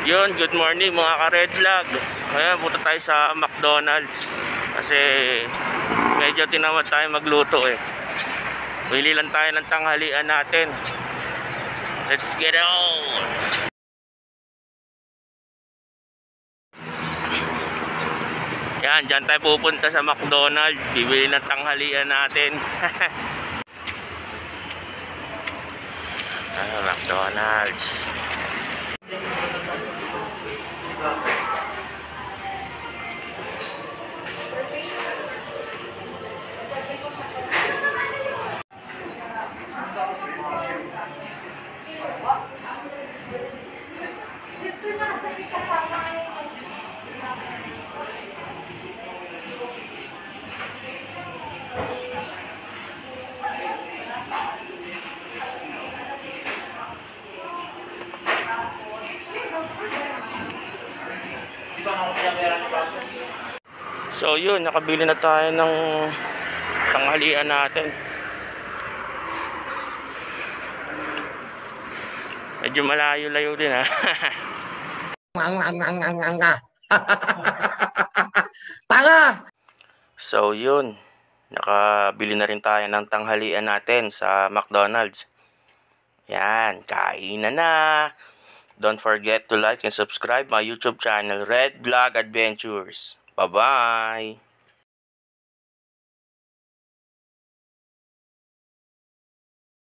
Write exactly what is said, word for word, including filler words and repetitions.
Yun, good morning mga ka-Red Vlog. Ngayon, punta tayo sa McDonald's. Kasi medyo tinamad tayo magluto eh. Bili lang tayo ng tanghalian natin. Let's get on! Yan, dyan tayo pupunta sa McDonald's. Bibili ng tanghalian natin. Ah, McDonald's. So yun, nakabili na tayo ng tanghalian natin. Medyo malayo-layo din ha. Tanga! So yun, nakabili na rin tayo ng tanghalian natin sa McDonald's. Yan, kainan na. Don't forget to like and subscribe my YouTube channel, Red Vlog Adventures. Bye-bye!